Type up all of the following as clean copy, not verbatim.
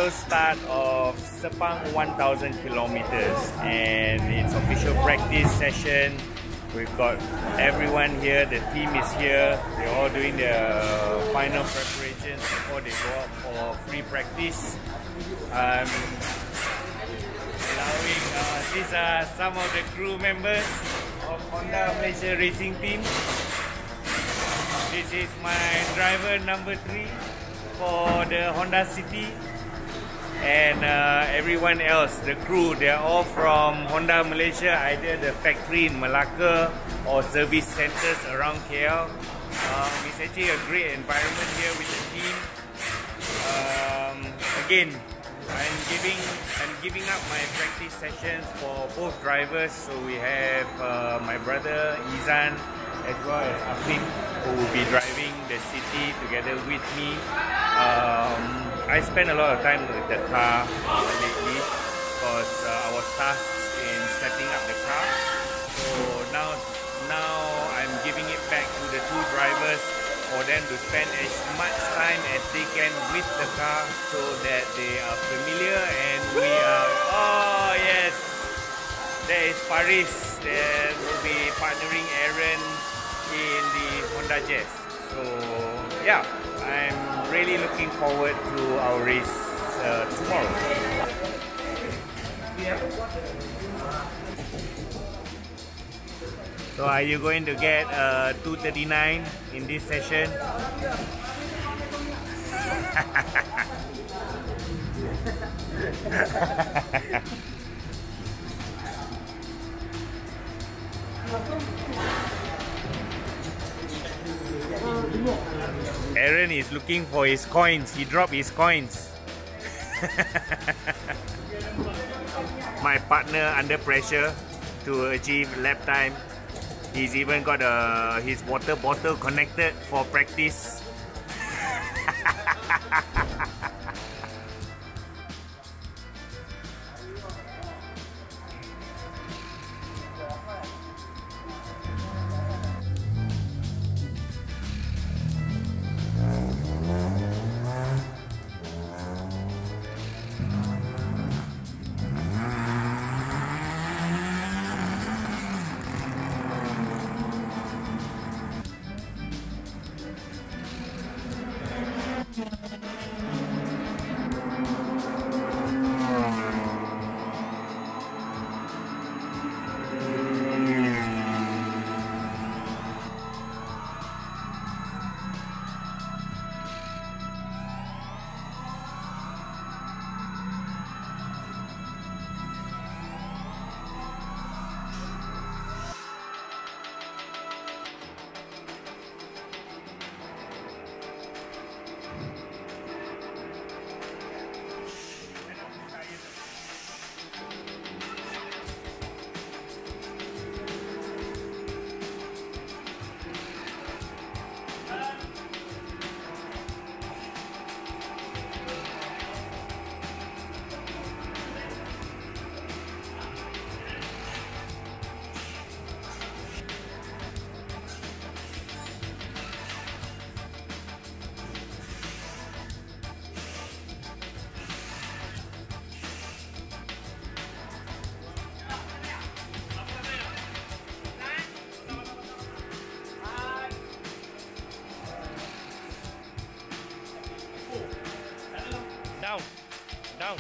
official start of Sepang 1000 kilometers, and it's official practice session. We've got everyone here, the team is here. They're all doing their final preparations before they go out for free practice. These are some of the crew members of Honda Malaysia Racing Team. This is my driver number 3 for the Honda City, and everyone else, the crew, they're all from Honda Malaysia, either the factory in Malacca or service centers around KL. It's actually a great environment here with the team. Again, I'm giving up my practice sessions for both drivers. So we have my brother Izan as well as Afif, who will be driving the city together with me. I spent a lot of time with the car lately because I was tasked in setting up the car. So now I'm giving it back to the 2 drivers for them to spend as much time as they can with the car, so that they are familiar, and we are... Oh yes, there is Paris. There will be partnering Aaron in the Honda Jazz. So yeah, I'm really looking forward to our race tomorrow. So are you going to get 239 in this session? Aaron is looking for his coins. He dropped his coins. My partner under pressure to achieve lap time. He's even got his water bottle connected for practice. Down.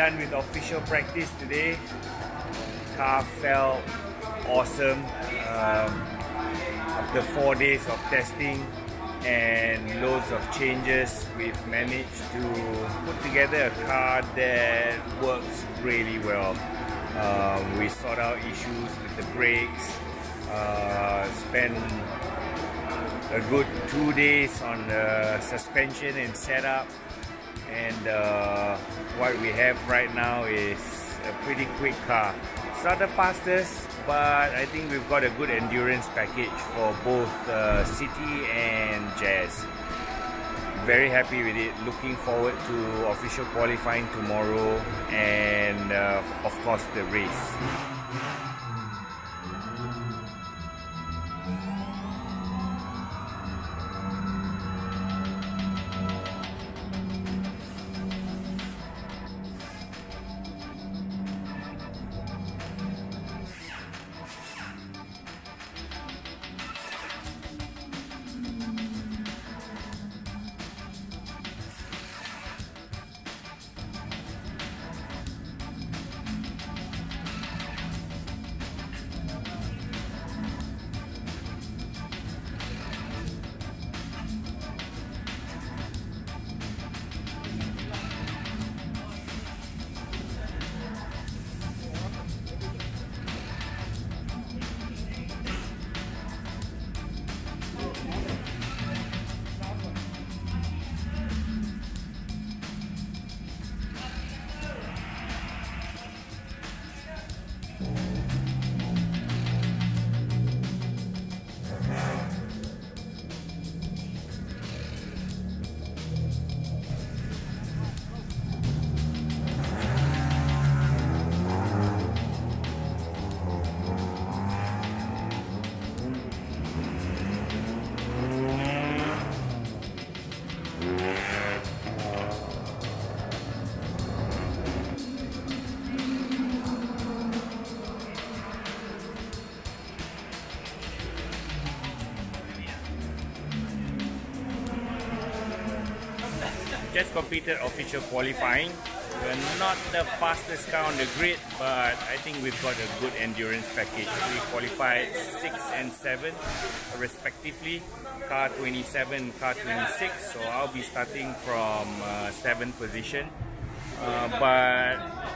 done with official practice today. Car felt awesome. After 4 days of testing and loads of changes, we've managed to put together a car that works really well. We sort out issues with the brakes, spent a good 2 days on the suspension and setup, and what we have right now is a pretty quick car. It's not the fastest, but I think we've got a good endurance package for both City and Jazz. Very happy with it. Looking forward to official qualifying tomorrow and of course the race. Just completed official qualifying. We're not the fastest car on the grid, but I think we've got a good endurance package. We qualified 6 and 7 respectively, car 27, car 26, so I'll be starting from 7th position. But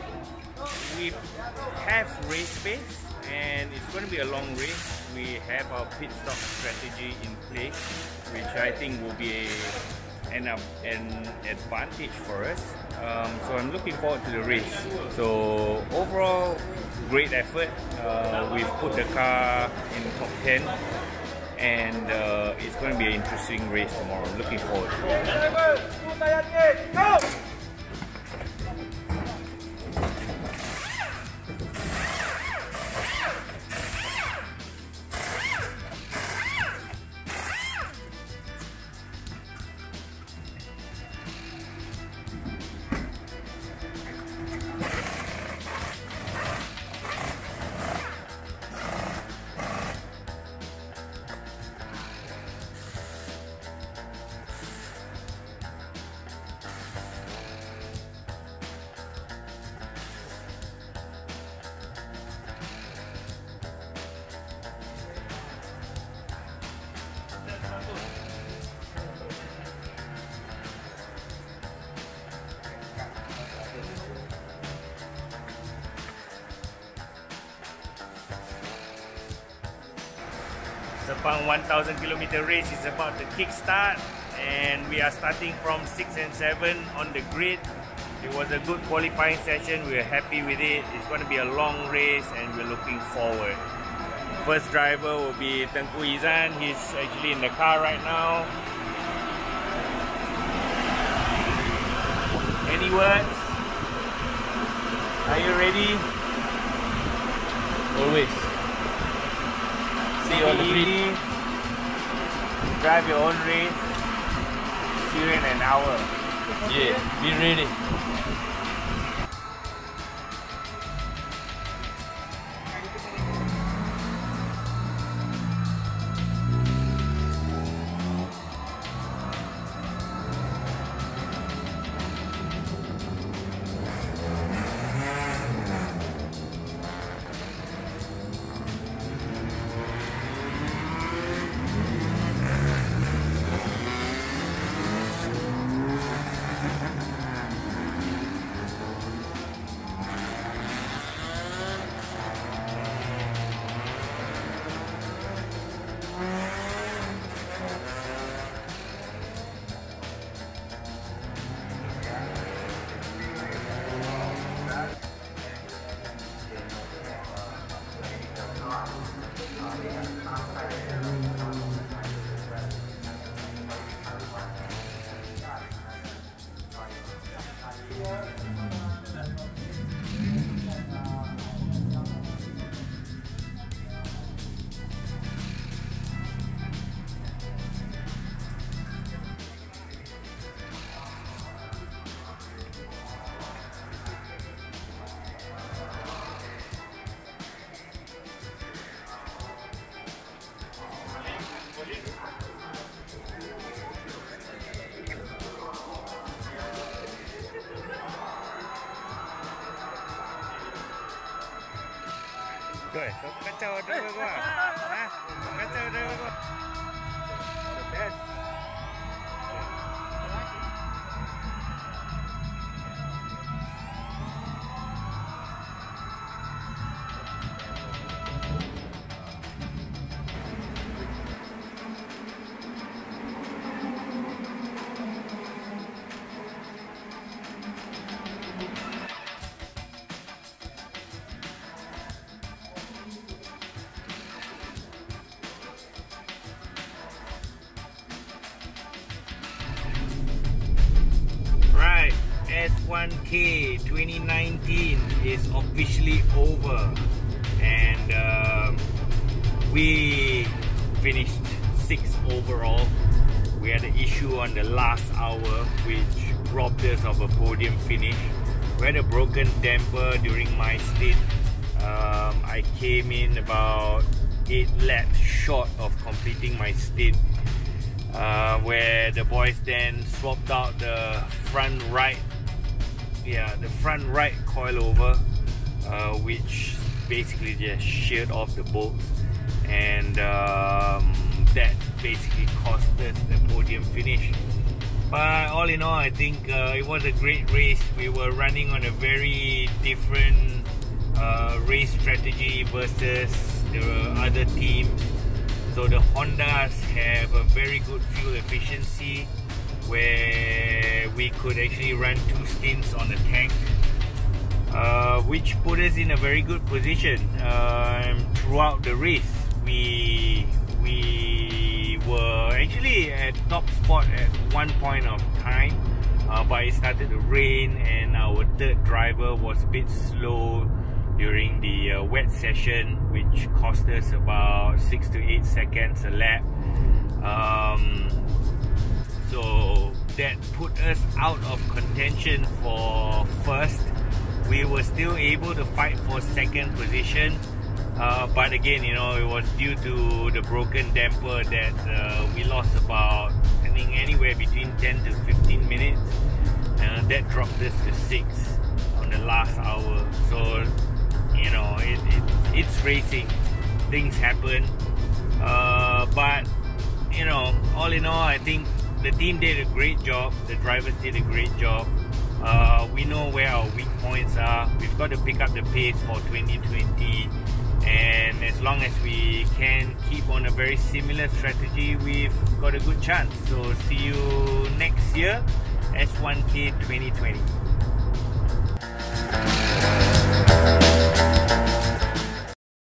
we have race pace and it's going to be a long race. We have our pit stop strategy in place, which I think will be an advantage for us. So I'm looking forward to the race. So overall, great effort. We've put the car in top 10 and it's going to be an interesting race tomorrow. Looking forward to it. Go! It's about 1,000 kilometer race. It's about to kickstart, and we are starting from 6 and 7 on the grid. It was a good qualifying session. We're happy with it. It's going to be a long race, and we're looking forward. First driver will be Tengku Izan. He's actually in the car right now. Any words? Are you ready? Always. See you on the grid. Drive your own race. See you in an hour. Yeah, be ready. Tuh, kacau driver gua. Hah? Kacau driver gua. The best. Right, S1K 2019 is officially over, and we finished 6th overall. We had an issue on the last hour which robbed us of a podium finish. We had a broken damper during my stint. I came in about 8 laps short of completing my stint, where the boys then swapped out the front right coilover, which basically just sheared off the bolts, and that basically cost us the podium finish. But all in all, I think it was a great race. We were running on a very different race strategy versus the other teams. So the Hondas have a very good fuel efficiency, where we could actually run 2 stints on the tank, which put us in a very good position throughout the race. We were actually at top spot at one point of time, but it started to rain, and our third driver was a bit slow during the wet session, which cost us about 6 to 8 seconds a lap. So that put us out of contention for first. We were still able to fight for second position, but again, you know, it was due to the broken damper that we lost about, I think, anywhere between 10 to 15 minutes. That dropped us to 6th on the last hour. So, you know, it's racing, things happen, but you know, all in all, I think the team did a great job, the drivers did a great job. We know where our weak points are. We've got to pick up the pace for 2020, and as long as we can keep on a very similar strategy, we've got a good chance. So see you next year, S1K 2020.